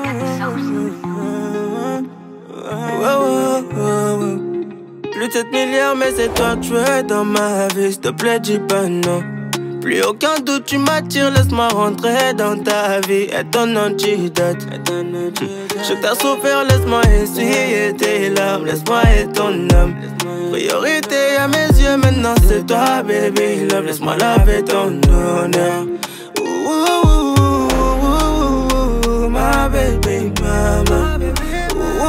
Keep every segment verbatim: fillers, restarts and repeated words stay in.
Plus de sept milliards, mais c'est toi que je veux dans ma vie. S'il te plaît, dis pas non. Plus aucun doute, tu m'attires, laisse-moi rentrer dans ta vie. Et ton antidote. Je t'ai souffert, laisse-moi essuyer tes larmes. Laisse-moi être ton homme. Priorité à mes yeux, maintenant c'est toi, baby love. Laisse-moi laver ton honneur. Ouh, ouh, ouh, ouh, ma baby mama. Ouh,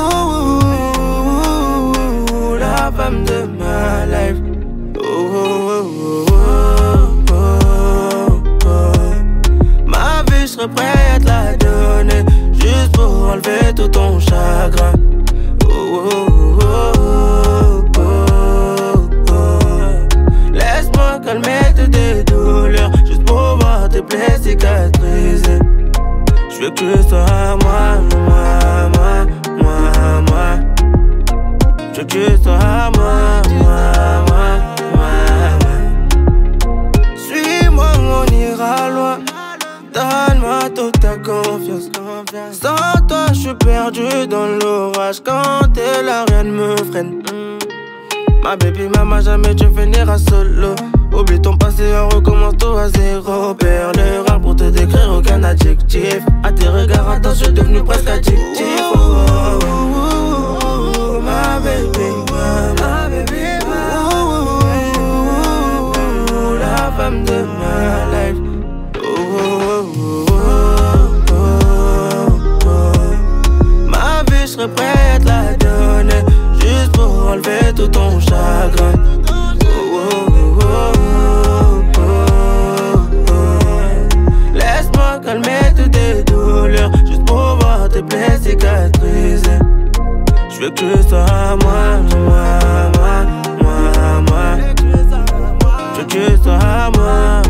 ouh, ouh, la femme de ma life. Ouh, ouh, ouh, ouh, ouh. Ma vie, je serais prêt à te la donner, juste pour enlever tout ton chagrin. Ouh, ouh, ouh, ouh, ouh. Laisse-moi calmer toutes tes douleurs, juste pour voir tes plaies cicatriser. Je veux que tu sois à moi, moi, moi, moi, moi. Je veux que tu sois à moi, moi, moi, moi, moi. Suis-moi, on ira loin. Donne-moi toute ta confiance. Sans toi, je suis perdu dans l'orage. Quand t'es là, rien ne me freine. Ma baby maman, jamais tu finiras solo. Oublie ton passé, on recommence tout à zéro. Perds l'erreur pour te décrire aucun adjectif. À tes regards intenses, je suis devenu presque addictif. Oh, oh, oh, oh, ma baby maman. Oh, oh, oh, la femme de ma life. Oh, oh, oh, oh, oh, oh. Ma vie, je serais prêt à te la donner, juste pour enlever tout ton chagrin. Oh, oh, oh, oh, oh, oh. Laisse-moi calmer toutes tes douleurs, juste pour voir tes plaies cicatriser. Je veux que tu sois à moi, moi, moi, moi, moi. Je veux que tu sois à moi.